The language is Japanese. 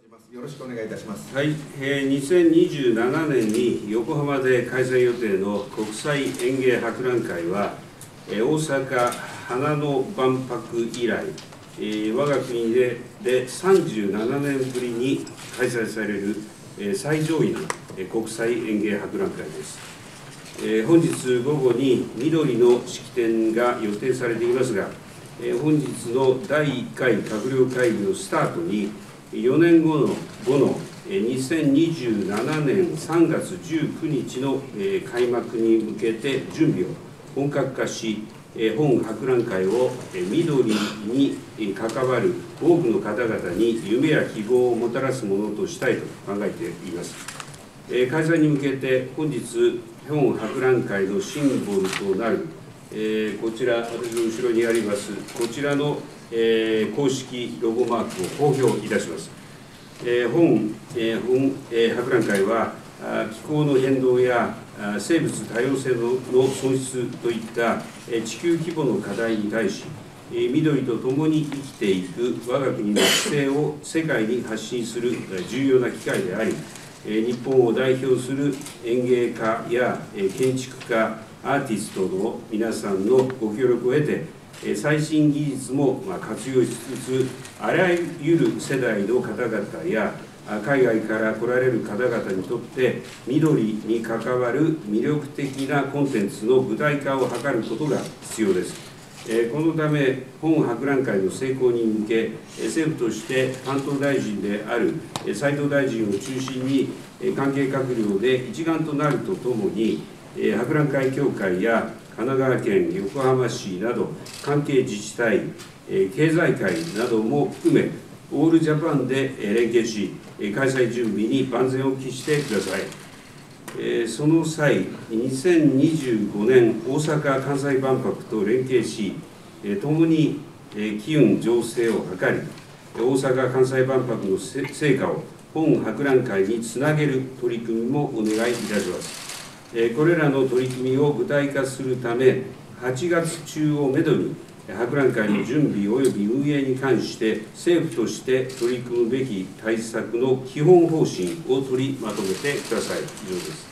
よろしくお願いいたします。 はい、2027年に横浜で開催予定の国際園芸博覧会は、大阪花の万博以来、我が国で37年ぶりに開催される最上位の国際園芸博覧会です。本日午後に緑の式典が予定されていますが、本日の第1回閣僚会議のスタートに、4年後の2027年3月19日の開幕に向けて準備を本格化し、本博覧会を緑に関わる多くの方々に夢や希望をもたらすものとしたいと考えています。開催に向けて本日、本博覧会のシンボルとなる、こちら、私の後ろにあります、こちらの公式ロゴマークを公表いたします。本博覧会は、気候の変動や生物多様性の損失といった地球規模の課題に対し、緑とともに生きていく我が国の姿勢を世界に発信する重要な機会であり、日本を代表する園芸家や建築家、アーティストの皆さんのご協力を得て、最新技術も活用しつつ、あらゆる世代の方々や海外から来られる方々にとって緑に関わる魅力的なコンテンツの具体化を図ることが必要です。このため本博覧会の成功に向け、政府として担当大臣である斉藤大臣を中心に関係閣僚で一丸となるとともに、博覧会協会や神奈川県、横浜市など関係自治体、経済界なども含め、オールジャパンで連携し、開催準備に万全を期してください。その際、2025年大阪・関西万博と連携し、ともに機運醸成を図り、大阪・関西万博の成果を本博覧会につなげる取り組みもお願いいたします。これらの取り組みを具体化するため、8月中をめどに、博覧会の準備及び運営に関して、政府として取り組むべき対策の基本方針を取りまとめてください。以上です。